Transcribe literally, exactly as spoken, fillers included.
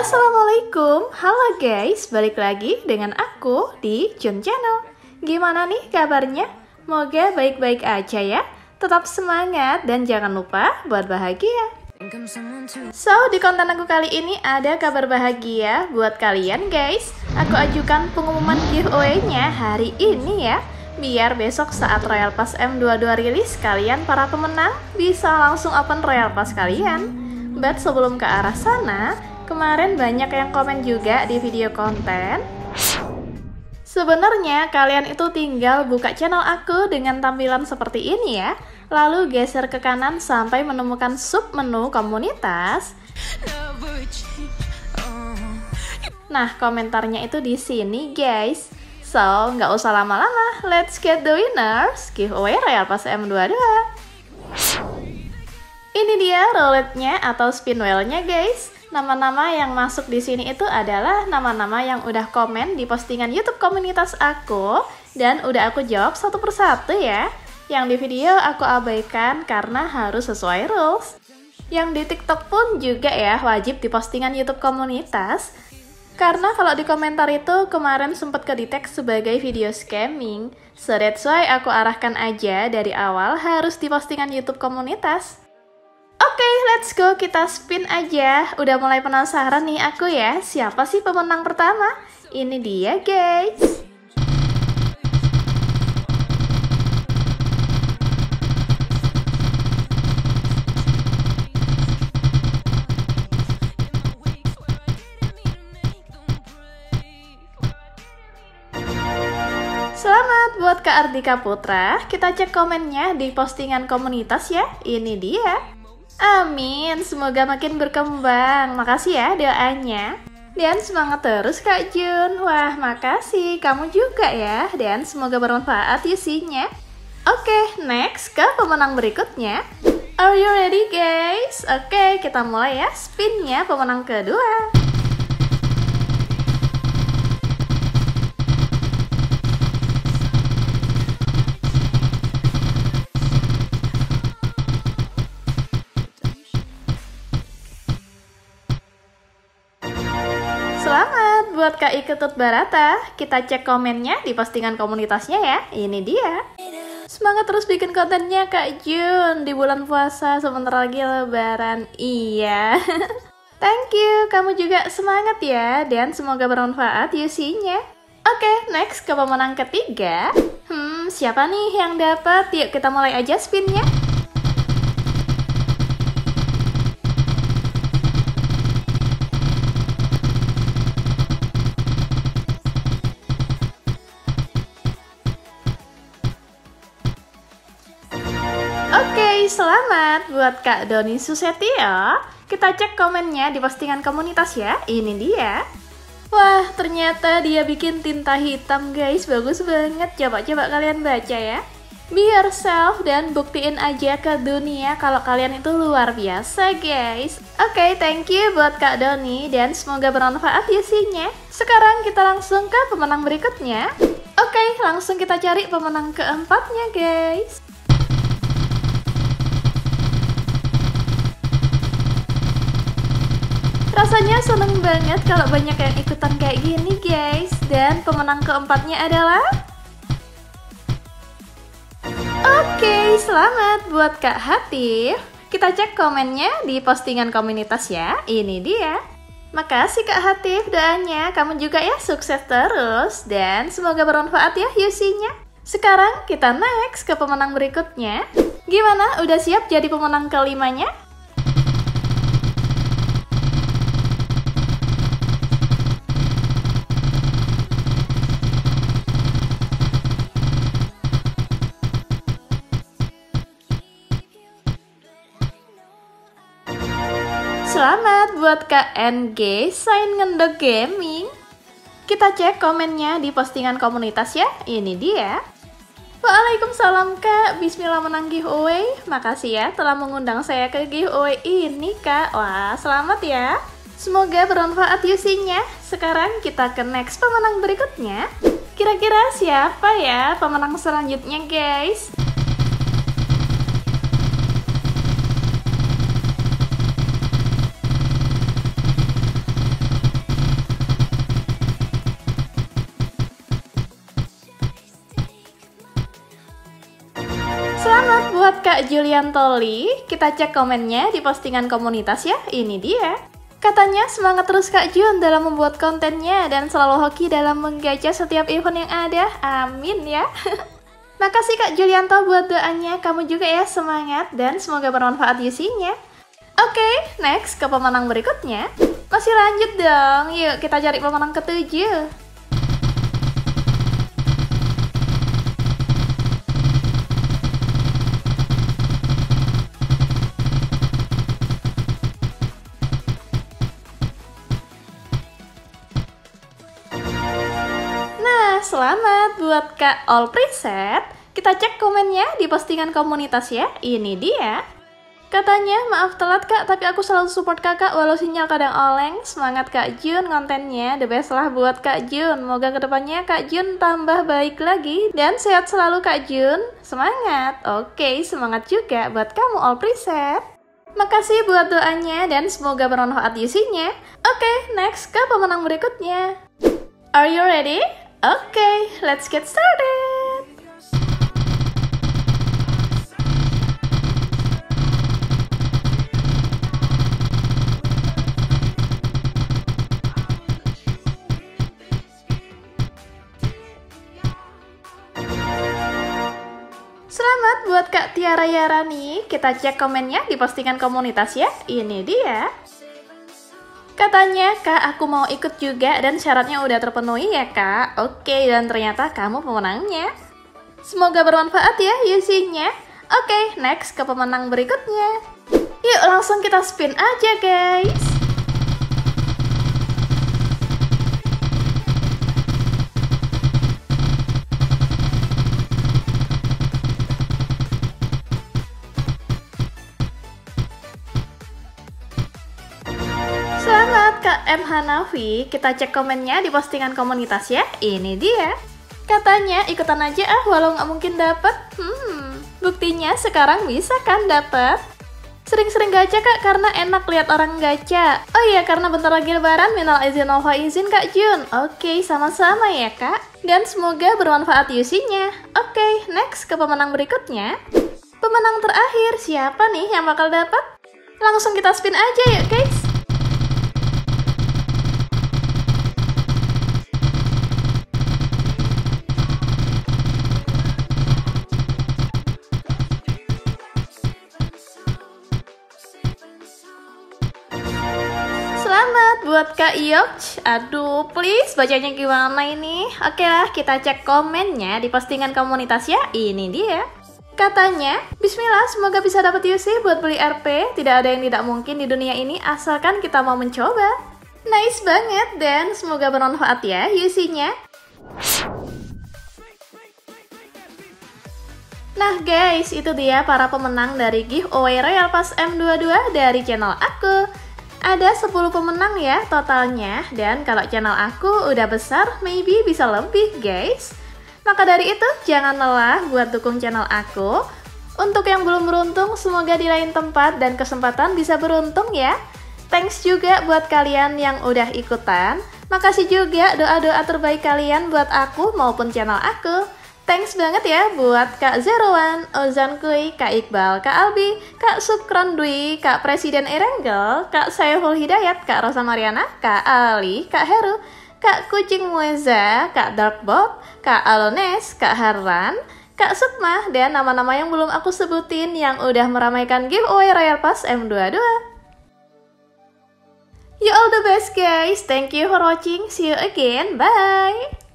Assalamualaikum, halo guys, balik lagi dengan aku di Jun Channel. Gimana nih kabarnya? Moga baik-baik aja ya. Tetap semangat dan jangan lupa buat bahagia. So, di konten aku kali ini ada kabar bahagia buat kalian guys. Aku ajukan pengumuman giveaway-nya hari ini ya. Biar besok saat Royal Pass M dua puluh dua rilis, kalian para pemenang bisa langsung open Royal Pass kalian. But sebelum ke arah sana, kemarin banyak yang komen juga di video konten. Sebenarnya kalian itu tinggal buka channel aku dengan tampilan seperti ini ya. Lalu geser ke kanan sampai menemukan sub menu komunitas. Nah, komentarnya itu di sini guys. So, nggak usah lama-lama, let's get the winners giveaway Royal Pass M dua puluh dua. Ini dia roulette-nya atau spin wheel-nya guys. Nama-nama yang masuk di sini itu adalah nama-nama yang udah komen di postingan YouTube komunitas aku dan udah aku jawab satu persatu ya. Yang di video aku abaikan karena harus sesuai rules. Yang di TikTok pun juga ya wajib di postingan YouTube komunitas. Karena kalau di komentar itu kemarin sempat kedetek sebagai video scamming. So that's why aku arahkan aja dari awal harus di postingan YouTube komunitas. Oke, okay, let's go, kita spin aja. Udah mulai penasaran nih aku ya, siapa sih pemenang pertama? Ini dia guys. Selamat buat Kak Ardika Putra. Kita cek komennya di postingan komunitas ya. Ini dia. Amin, semoga makin berkembang. Makasih ya doanya. Dan semangat terus Kak Jun. Wah, makasih. Kamu juga ya. Dan semoga bermanfaat isinya. Oke, next ke pemenang berikutnya. Are you ready guys? Oke, kita mulai ya spinnya pemenang kedua. Selamat buat Kak Iketut Barata. Kita cek komennya di postingan komunitasnya ya. Ini dia. Semangat terus bikin kontennya Kak Jun. Di bulan puasa sebentar lagi lebaran. Iya. Thank you. Kamu juga semangat ya. Dan semoga bermanfaat isinya. Oke, next ke pemenang ketiga. Hmm, siapa nih yang dapat? Yuk kita mulai aja spinnya. Oke, selamat buat Kak Doni Susetio. Kita cek komennya di postingan komunitas ya. Ini dia. Wah, ternyata dia bikin tinta hitam guys. Bagus banget. Coba-coba kalian baca ya. Be yourself dan buktiin aja ke dunia kalau kalian itu luar biasa guys. Oke, thank you buat Kak Doni dan semoga bermanfaat isinya. Sekarang kita langsung ke pemenang berikutnya. Oke, langsung kita cari pemenang keempatnya guys. Rasanya seneng banget kalau banyak yang ikutan kayak gini guys. Dan pemenang keempatnya adalah Oke, selamat buat Kak Hatif. Kita cek komennya di postingan komunitas ya. Ini dia. Makasih Kak Hatif doanya. Kamu juga ya sukses terus. Dan semoga bermanfaat ya isinya. Sekarang kita next ke pemenang berikutnya. Gimana? Udah siap jadi pemenang kelimanya? Selamat buat Kak N G Sign Ngendok Gaming. Kita cek komennya di postingan komunitas ya. Ini dia. Waalaikumsalam Kak, bismillah menang giveaway. Makasih ya telah mengundang saya ke giveaway ini Kak. Wah, selamat ya. Semoga bermanfaat isinya. Sekarang kita ke next pemenang berikutnya. Kira-kira siapa ya pemenang selanjutnya guys? Selamat buat Kak Juliantoli. Kita cek komennya di postingan komunitas ya. Ini dia. Katanya semangat terus Kak Jun dalam membuat kontennya dan selalu hoki dalam menggacha setiap event yang ada. Amin ya. Makasih Kak Julianto buat doanya. Kamu juga ya semangat dan semoga bermanfaat isinya. Oke, next ke pemenang berikutnya. Masih lanjut dong. Yuk kita cari pemenang ketujuh. Selamat buat Kak All Preset. Kita cek komennya di postingan komunitas ya. Ini dia. Katanya, maaf telat Kak, tapi aku selalu support kakak walau sinyal kadang oleng. Semangat Kak Jun, kontennya the best lah buat Kak Jun. Moga kedepannya Kak Jun tambah baik lagi dan sehat selalu Kak Jun. Semangat. Oke, semangat juga buat kamu All Preset. Makasih buat doanya dan semoga bermanfaat isinya. Oke, next ke pemenang berikutnya. Are you ready? Oke, okay, let's get started. Selamat buat Kak Tiara Yarani. Kita cek komennya di postingan komunitas ya. Ini dia. Katanya, Kak, aku mau ikut juga dan syaratnya udah terpenuhi ya, Kak. Oke, dan ternyata kamu pemenangnya. Semoga bermanfaat ya isinya. Oke, next ke pemenang berikutnya. Yuk, langsung kita spin aja, guys. Selamat Kak M Hanafi, kita cek komennya di postingan komunitas ya. Ini dia. Katanya ikutan aja ah walau nggak mungkin dapet. Hmm, buktinya sekarang bisa kan dapet. Sering-sering gacha Kak karena enak lihat orang gacha. Oh iya, karena bentar lagi lebaran, minal izin wal faizin Kak Jun. Oke, sama-sama ya Kak. Dan semoga bermanfaat isinya. Oke, next ke pemenang berikutnya. Pemenang terakhir siapa nih yang bakal dapat? Langsung kita spin aja yuk guys. Selamat buat Kak Yok. Aduh, please bacanya gimana ini? Oke lah, kita cek komennya di postingan komunitas ya. Ini dia. Katanya, bismillah semoga bisa dapat U C buat beli R P. Tidak ada yang tidak mungkin di dunia ini asalkan kita mau mencoba. Nice banget dan semoga bermanfaat ya U C-nya. Nah guys, itu dia para pemenang dari giveaway Royal Pass M dua puluh dua dari channel aku. Ada sepuluh pemenang ya totalnya, dan kalau channel aku udah besar, maybe bisa lebih guys. Maka dari itu, jangan lelah buat dukung channel aku. Untuk yang belum beruntung, semoga di lain tempat dan kesempatan bisa beruntung ya. Thanks juga buat kalian yang udah ikutan. Makasih juga doa-doa terbaik kalian buat aku maupun channel aku. Thanks banget ya buat Kak Zero One, Ozan Kui, Kak Iqbal, Kak Albi, Kak Sukron Dwi, Kak Presiden Erengel, Kak Saiful Hidayat, Kak Rosa Mariana, Kak Ali, Kak Heru, Kak Kucing Mueza, Kak Dark Bob, Kak Alones, Kak Harlan, Kak Sukma, dan nama-nama yang belum aku sebutin yang udah meramaikan giveaway Royal Pass M dua puluh dua. You all the best guys, thank you for watching, see you again, bye!